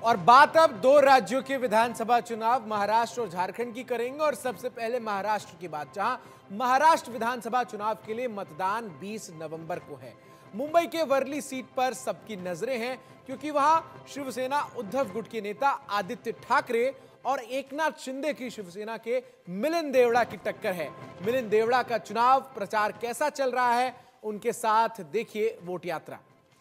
और बात अब दो राज्यों के विधानसभा चुनाव महाराष्ट्र और झारखंड की करेंगे। और सबसे पहले महाराष्ट्र की बात, जहां महाराष्ट्र विधानसभा चुनाव के लिए मतदान 20 नवंबर को है। मुंबई के वर्ली सीट पर सबकी नजरें हैं, क्योंकि वहां शिवसेना उद्धव गुट के नेता आदित्य ठाकरे और एकनाथ शिंदे की शिवसेना के मिलिंद देवड़ा की टक्कर है। मिलिंद देवड़ा का चुनाव प्रचार कैसा चल रहा है, उनके साथ देखिए वोट यात्रा।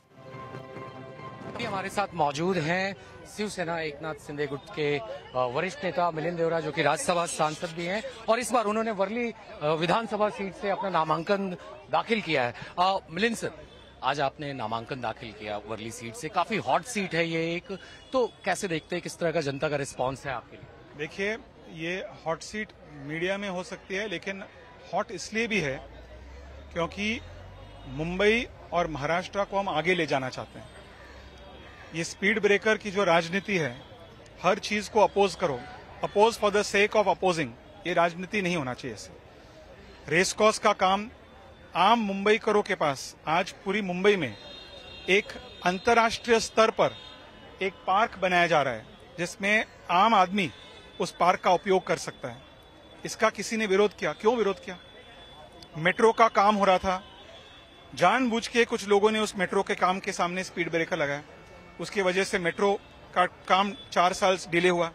हमारे साथ मौजूद हैं शिवसेना एकनाथ शिंदे गुट के वरिष्ठ नेता मिलिंद देवड़ा, जो कि राज्यसभा सांसद भी हैं और इस बार उन्होंने वर्ली विधानसभा सीट से अपना नामांकन दाखिल किया है। मिलिंद सर, आज आपने नामांकन दाखिल किया वर्ली सीट से, काफी हॉट सीट है ये एक, तो कैसे देखते हैं, किस तरह का जनता का रिस्पांस है आपके लिए? देखिए, ये हॉट सीट मीडिया में हो सकती है, लेकिन हॉट इसलिए भी है क्योंकि मुंबई और महाराष्ट्र को हम आगे ले जाना चाहते हैं। ये स्पीड ब्रेकर की जो राजनीति है, हर चीज को अपोज करो, oppose for the sake of opposing, ये राजनीति नहीं होना चाहिए। रेस कोर्स का काम आम मुंबई करो के पास आज पूरी मुंबई में एक अंतर्राष्ट्रीय स्तर पर एक पार्क बनाया जा रहा है, जिसमें आम आदमी उस पार्क का उपयोग कर सकता है। इसका किसी ने विरोध किया? क्यों विरोध किया? मेट्रो का काम हो रहा था, जानबूझ के कुछ लोगों ने उस मेट्रो के काम के सामने स्पीड ब्रेकर लगाया, उसकी वजह से मेट्रो का काम 4 साल डिले हुआ,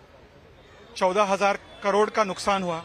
14,000 करोड़ का नुकसान हुआ।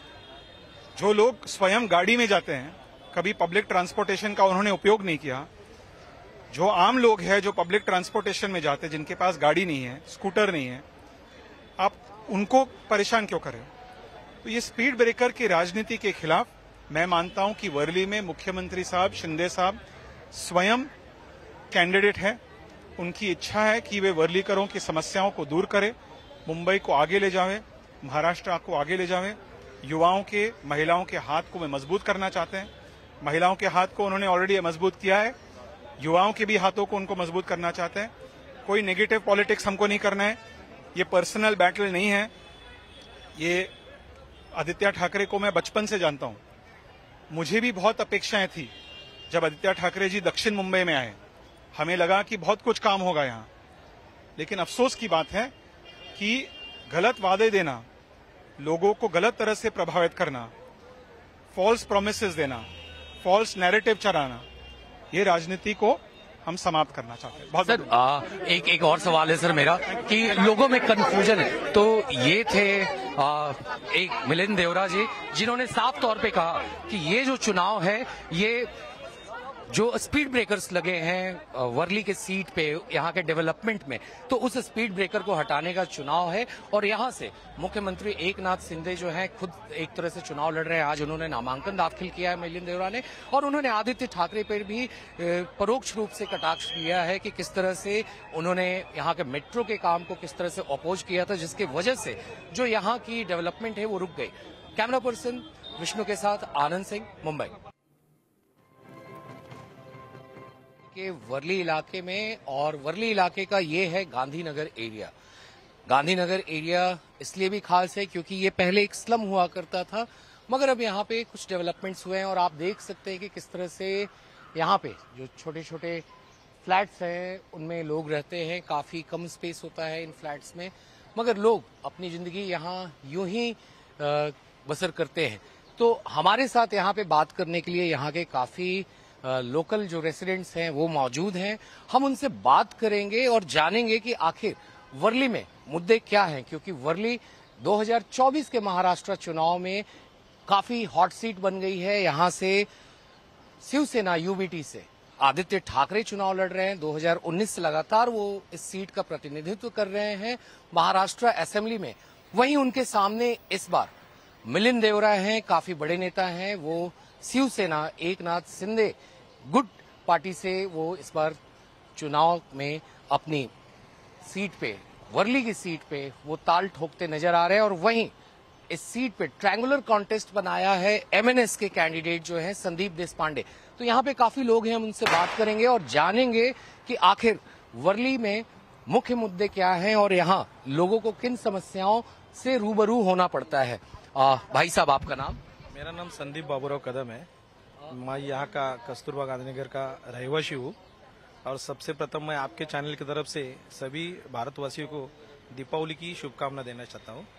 जो लोग स्वयं गाड़ी में जाते हैं, कभी पब्लिक ट्रांसपोर्टेशन का उन्होंने उपयोग नहीं किया, जो आम लोग हैं जो पब्लिक ट्रांसपोर्टेशन में जाते हैं, जिनके पास गाड़ी नहीं है, स्कूटर नहीं है, आप उनको परेशान क्यों करें? तो ये स्पीड ब्रेकर की राजनीति के खिलाफ मैं मानता हूं कि वर्ली में मुख्यमंत्री साहब शिंदे साहब स्वयं कैंडिडेट है। उनकी इच्छा है कि वे वर्लीकरों की समस्याओं को दूर करें, मुंबई को आगे ले जावे, महाराष्ट्र को आगे ले जावे। युवाओं के, महिलाओं के हाथ को वे मजबूत करना चाहते हैं। महिलाओं के हाथ को उन्होंने ऑलरेडी मजबूत किया है, युवाओं के भी हाथों को उनको मजबूत करना चाहते हैं। कोई नेगेटिव पॉलिटिक्स हमको नहीं करना है, ये पर्सनल बैटल नहीं है। ये आदित्य ठाकरे को मैं बचपन से जानता हूं, मुझे भी बहुत अपेक्षाएं थी जब आदित्य ठाकरे जी दक्षिण मुंबई में आए। हमें लगा कि बहुत कुछ काम होगा यहां, लेकिन अफसोस की बात है कि गलत वादे देना, लोगों को गलत तरह से प्रभावित करना, फॉल्स प्रोमिसेस देना, फॉल्स नैरेटिव चलाना, ये राजनीति को हम समाप्त करना चाहते हैं। बहुत सर, एक और सवाल है सर मेरा, कि लोगों में कंफ्यूजन है। तो ये थे एक मिलिंद देवड़ा जी, जिन्होंने साफ तौर पे कहा कि ये जो चुनाव है, ये जो स्पीड ब्रेकर्स लगे हैं वर्ली के सीट पे यहाँ के डेवलपमेंट में, तो उस स्पीड ब्रेकर को हटाने का चुनाव है। और यहाँ से मुख्यमंत्री एकनाथ शिंदे जो हैं, खुद एक तरह से चुनाव लड़ रहे हैं। आज उन्होंने नामांकन दाखिल किया है मिलिंद देवड़ा ने, और उन्होंने आदित्य ठाकरे पर भी परोक्ष रूप से कटाक्ष किया है कि किस तरह से उन्होंने यहाँ के मेट्रो के काम को किस तरह से अपोज किया था, जिसकी वजह से जो यहाँ की डेवलपमेंट है वो रुक गई। कैमरा पर्सन विष्णु के साथ आनंद सिंह, मुंबई। के वर्ली इलाके में, और वर्ली इलाके का ये है गांधीनगर एरिया। गांधीनगर एरिया इसलिए भी खास है क्योंकि ये पहले एक स्लम हुआ करता था, मगर अब यहाँ पे कुछ डेवलपमेंट्स हुए हैं और आप देख सकते हैं कि किस तरह से यहाँ पे जो छोटे छोटे फ्लैट्स हैं उनमें लोग रहते हैं। काफी कम स्पेस होता है इन फ्लैट्स में, मगर लोग अपनी जिंदगी यहाँ यूं ही बसर करते हैं। तो हमारे साथ यहाँ पे बात करने के लिए यहाँ के काफी लोकल जो रेसिडेंट्स हैं वो मौजूद हैं। हम उनसे बात करेंगे और जानेंगे कि आखिर वर्ली में मुद्दे क्या हैं, क्योंकि वर्ली 2024 के महाराष्ट्र चुनाव में काफी हॉट सीट बन गई है। यहां से शिवसेना यूबीटी से आदित्य ठाकरे चुनाव लड़ रहे हैं। 2019 से लगातार वो इस सीट का प्रतिनिधित्व कर रहे हैं महाराष्ट्र असेंबली में। वहीं उनके सामने इस बार मिलिंद देवड़ा हैं, काफी बड़े नेता हैं। वो शिवसेना एकनाथ शिंदे गुट पार्टी से वो इस बार चुनाव में अपनी सीट पे, वर्ली की सीट पे वो ताल ठोकते नजर आ रहे हैं। और वहीं इस सीट पे ट्रायंगुलर कॉन्टेस्ट बनाया है एमएनएस के कैंडिडेट जो है संदीप देशपांडे। तो यहाँ पे काफी लोग हैं, हम उनसे बात करेंगे और जानेंगे कि आखिर वर्ली में मुख्य मुद्दे क्या हैं और यहाँ लोगों को किन समस्याओं से रूबरू होना पड़ता है। भाई साहब, आपका नाम? मेरा नाम संदीप बाबूराव कदम है। मैं यहाँ का कस्तूरबा गांधीनगर का रहवासी हूँ और सबसे प्रथम मैं आपके चैनल की तरफ से सभी भारतवासियों को दीपावली की शुभकामना देना चाहता हूँ।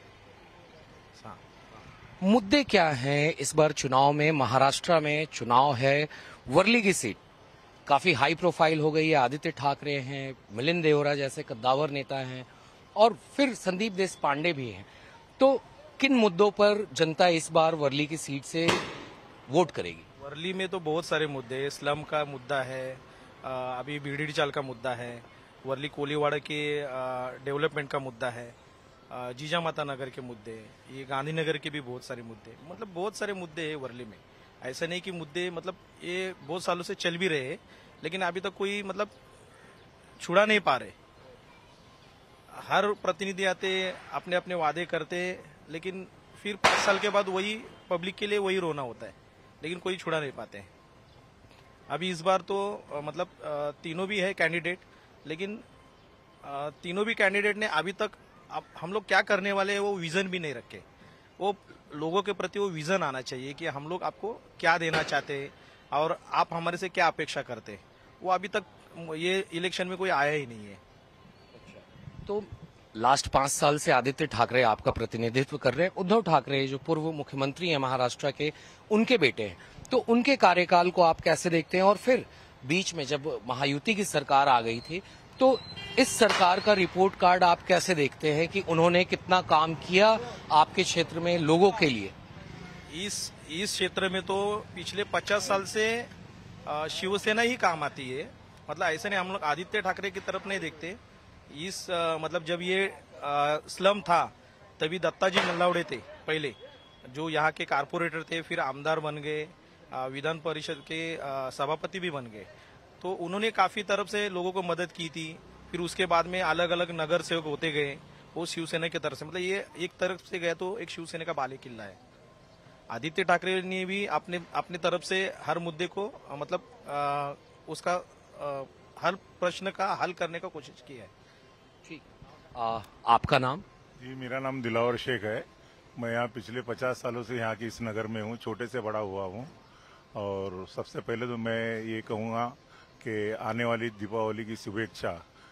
मुद्दे क्या हैं इस बार चुनाव में? महाराष्ट्र में चुनाव है, वर्ली की सीट काफी हाई प्रोफाइल हो गई है। आदित्य ठाकरे हैं, मिलिंद देवरा जैसे कद्दावर नेता हैं और फिर संदीप देशपांडे भी हैं। तो किन मुद्दों पर जनता इस बार वर्ली की सीट से वोट करेगी? वर्ली में तो बहुत सारे मुद्दे हैं। स्लम का मुद्दा है, अभी बीडीडी चाल का मुद्दा है, वर्ली कोलीवाड़ा के डेवलपमेंट का मुद्दा है, जीजा माता नगर के मुद्दे, ये गांधीनगर के भी बहुत सारे मुद्दे, मतलब बहुत सारे मुद्दे हैं वर्ली में। ऐसा नहीं कि मुद्दे मतलब ये बहुत सालों से चल भी रहे हैं, लेकिन अभी तक कोई मतलब छुड़ा नहीं पा रहे। हर प्रतिनिधि आते अपने अपने वादे करते, लेकिन फिर 5 साल के बाद वही पब्लिक के लिए वही रोना होता है, लेकिन कोई छुड़ा नहीं पाते हैं। अभी इस बार तो मतलब तीनों भी है कैंडिडेट, लेकिन तीनों भी कैंडिडेट ने अभी तक अब हम लोग क्या करने वाले हैं वो विजन भी नहीं रखे। वो लोगों के प्रति वो विजन आना चाहिए कि हम लोग आपको क्या देना चाहते हैं और आप हमारे से क्या अपेक्षा करते हैं। वो अभी तक ये इलेक्शन में कोई आया ही नहीं है। तो लास्ट 5 साल से आदित्य ठाकरे आपका प्रतिनिधित्व कर रहे हैं। उद्धव ठाकरे जो पूर्व मुख्यमंत्री हैं महाराष्ट्र के, उनके बेटे हैं, तो उनके कार्यकाल को आप कैसे देखते हैं? और फिर बीच में जब महायुति की सरकार आ गई थी, तो इस सरकार का रिपोर्ट कार्ड आप कैसे देखते हैं कि उन्होंने कितना काम किया आपके क्षेत्र में लोगों के लिए? इस क्षेत्र में तो पिछले 50 साल से शिवसेना ही काम आती है। मतलब ऐसे नहीं हम लोग आदित्य ठाकरे की तरफ नहीं देखते। मतलब जब ये स्लम था तभी दत्ताजी नल्लावड़े थे पहले, जो यहाँ के कारपोरेटर थे, फिर आमदार बन गए, विधान परिषद के सभापति भी बन गए। तो उन्होंने काफी तरफ से लोगों को मदद की थी। फिर उसके बाद में अलग अलग नगर सेवक होते गए, वो शिवसेना की तरफ से, मतलब ये एक तरफ से गया तो एक शिवसेना का बाले किल्ला है। आदित्य ठाकरे ने भी अपने तरफ से हर मुद्दे को मतलब उसका हर प्रश्न का हल करने का कोशिश की है। ठीक, आपका नाम? जी, मेरा नाम दिलावर शेख है। मैं यहाँ पिछले 50 सालों से यहाँ की इस नगर में हूँ, छोटे से बड़ा हुआ हूँ। और सबसे पहले तो मैं ये कहूँगा कि आने वाली दीपावली की शुभेच्छा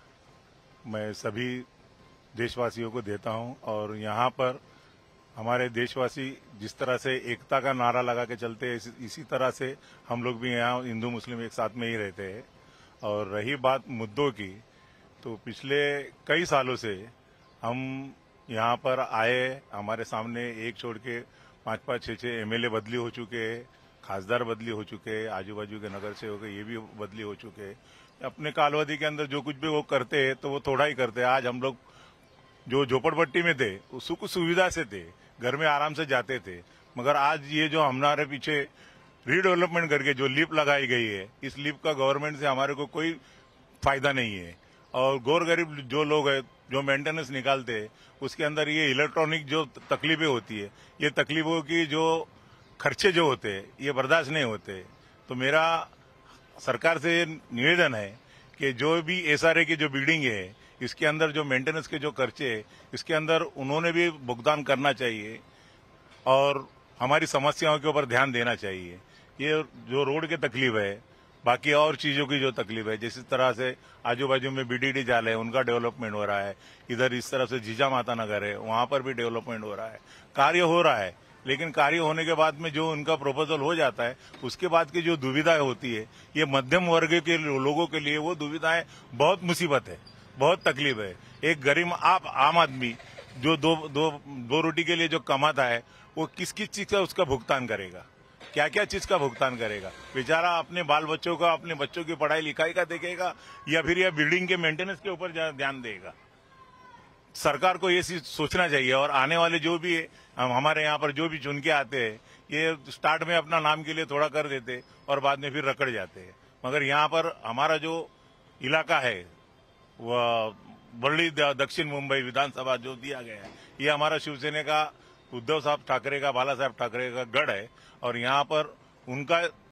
मैं सभी देशवासियों को देता हूँ। और यहाँ पर हमारे देशवासी जिस तरह से एकता का नारा लगा के चलते हैं, इसी तरह से हम लोग भी यहाँ हिंदू मुस्लिम एक साथ में ही रहते हैं। और रही बात मुद्दों की, तो पिछले कई सालों से हम यहाँ पर आए, हमारे सामने एक छोड़ के 5-5, 6-6 एमएलए बदली हो चुके हैं, खासदार बदली हो चुके हैं, आजू बाजू के नगर सेवक ये भी बदली हो चुके हैं। अपने कालावधि के अंदर जो कुछ भी वो करते हैं तो वो थोड़ा ही करते हैं। आज हम लोग जो झोपड़पट्टी में थे वो सुख सुविधा से थे, घर में आराम से जाते थे, मगर आज ये जो हमारे पीछे रीडेवलपमेंट करके जो लीप लगाई गई है, इस लीप का गवर्नमेंट से हमारे को कोई फायदा नहीं है। और गौर गरीब जो लोग हैं जो मेंटेनेंस निकालते हैं, उसके अंदर ये इलेक्ट्रॉनिक जो तकलीफें होती है, ये तकलीफों की जो खर्चे जो होते हैं ये बर्दाश्त नहीं होते। तो मेरा सरकार से निवेदन है कि जो भी एसआरए की जो बिल्डिंग है, इसके अंदर जो मेंटेनेंस के जो खर्चे है, इसके अंदर उन्होंने भी भुगतान करना चाहिए और हमारी समस्याओं के ऊपर ध्यान देना चाहिए। ये जो रोड की तकलीफ है, बाकी और चीजों की जो तकलीफ है, जिस तरह से आजू बाजू में बीडीडी जाल है, उनका डेवलपमेंट हो रहा है, इधर इस तरफ से जीजा माता नगर है, वहां पर भी डेवलपमेंट हो रहा है, कार्य हो रहा है। लेकिन कार्य होने के बाद में जो उनका प्रपोजल हो जाता है, उसके बाद की जो दुविधाएं होती है, ये मध्यम वर्ग के लोगों के लिए वो दुविधाएं बहुत मुसीबत है, बहुत तकलीफ है। एक गरीब आम आदमी जो दो रोटी के लिए जो कमाता है, वो किस किस चीज का उसका भुगतान करेगा, क्या क्या चीज का भुगतान करेगा? बेचारा अपने बाल बच्चों का, अपने बच्चों की पढ़ाई लिखाई का देखेगा या फिर यह बिल्डिंग के मेंटेनेंस के ऊपर ध्यान देगा? सरकार को ये चीज सोचना चाहिए। और आने वाले जो भी हमारे यहाँ पर जो भी चुन के आते हैं, ये स्टार्ट में अपना नाम के लिए थोड़ा कर देते और बाद में फिर रकड़ जाते हैं। मगर यहाँ पर हमारा जो इलाका है, वह वर्ली दक्षिण मुंबई विधानसभा जो दिया गया है, ये हमारा शिवसेना का, उद्धव साहब ठाकरे का, बाला साहब ठाकरे का गढ़ है। और यहाँ पर उनका